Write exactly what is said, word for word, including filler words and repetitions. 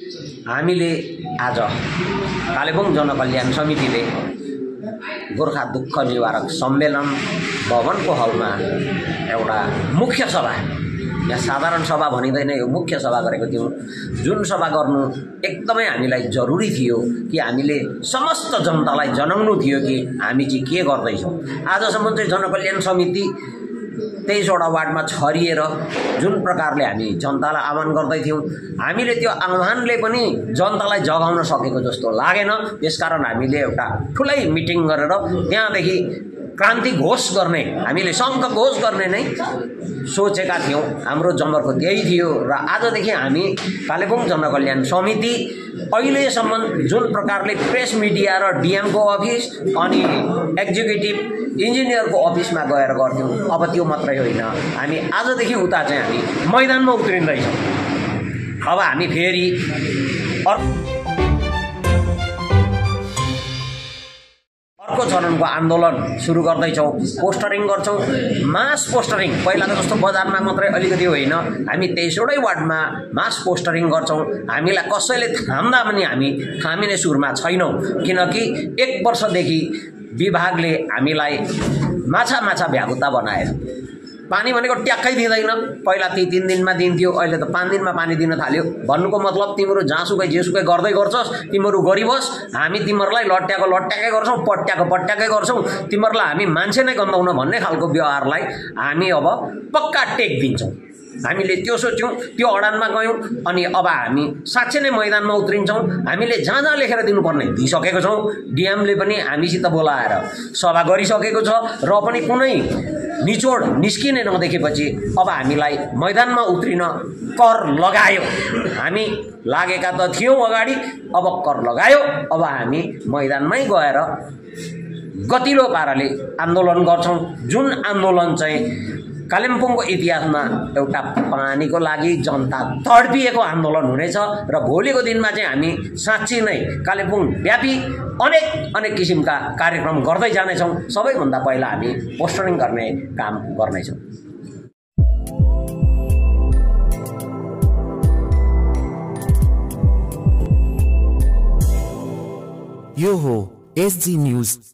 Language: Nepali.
हामीले आज कालेबुङ जनकल्याण समितिले गोर्खा दुःख निवारक सम्मेलन भवनको हलमा एउटा मुख्य सभा, यहाँ साधारण सभा भनिँदैन, यो मुख्य सभा गरेको थियौँ। जुन सभा गर्नु एकदमै हामीलाई जरुरी थियो कि हामीले समस्त जनतालाई जनाउनु थियो कि हामी चाहिँ के गर्दैछौँ। आजसम्म चाहिँ जनकल्याण समिति तेइसवटा वार्डमा छरिएर जुन प्रकारले हामी जनतालाई आह्वान गर्दै थियौँ, हामीले त्यो आह्वानले पनि जनतालाई जगाउन सकेको जस्तो लागेन। त्यसकारण हामीले एउटा ठुलै मिटिङ गरेर त्यहाँदेखि क्रान्ति घोष गर्ने, हामीले शङ्ख घोष गर्ने नै सोचेका थियौँ। हाम्रो जमर्को त्यही थियो र आजदेखि हामी कालेबुङ जनकल्याण समिति अहिलेसम्म जुन प्रकारले प्रेस मिडिया र डिएमको अफिस अनि एक्जिक्युटिभ इन्जिनियरको अफिसमा गएर गर्थ्यौँ, अब त्यो मात्रै होइन, हामी आजदेखि उता चाहिँ हामी मैदानमा उत्रिँदैछौँ। अब हामी फेरि अर्को चरणको आन्दोलन सुरु गर्दैछौँ। पोस्टरिङ गर्छौँ, मास पोस्टरिङ। पहिलाको जस्तो बजारमा मात्रै अलिकति होइन, हामी तेइसवटै वार्डमा मास पोस्टरिङ गर्छौँ। हामीलाई कसैले थाम्दा पनि हामी थामिने सुरमा छैनौँ, किनकि एक वर्षदेखि विभागले हामीलाई माछा माछा भ्यागुता बनाएर पानी भनेको ट्याक्कै दिँदैन। पहिला ती तीन दिनमा दिन्थ्यो, अहिले त पाँच दिनमा पानी दिन थाल्यो। भन्नुको मतलब तिम्रो जहाँसुकै जेसुकै गर्दै गर्छस्, तिमीहरू गरिबस्, हामी तिमीहरूलाई लट्ट्याको लट्ट्याकै गर्छौँ, पट्ट्याको पट्ट्याकै गर्छौँ, तिमीहरूलाई हामी मान्छे नै गन्दाउन भन्ने खालको व्यवहारलाई हामी अब पक्का टेक दिन्छौँ। हामीले त्यो सोच्यौँ, त्यो अडानमा गयौँ, अनि अब हामी साँच्चै नै मैदानमा उत्रिन्छौँ। हामीले जहाँ जहाँ लेखेर दिनुपर्ने दिइसकेको छौँ। डिएमले पनि हामीसित बोलाएर सभा गरिसकेको छ र पनि कुनै निचोड निस्किने नदेखेपछि अब हामीलाई मैदानमा उत्रिन कर लगायो। हामी लागेका त थियौँ अगाडि, अब कर लगायो। अब हामी मैदानमै गएर गतिलो पाराले आन्दोलन गर्छौँ। जुन आन्दोलन चाहिँ कालिम्पोङको इतिहासमा एउटा पानीको लागि जनता तडपिएको आन्दोलन हुनेछ र भोलिको दिनमा चाहिँ हामी साँच्चै नै कालिम्पोङ व्यापी अनेक अनेक किसिमका कार्यक्रम गर्दै जानेछौँ। सबैभन्दा पहिला हामी पोस्टरिङ गर्ने काम गर्नेछौँ। यो हो एसजी न्यूज।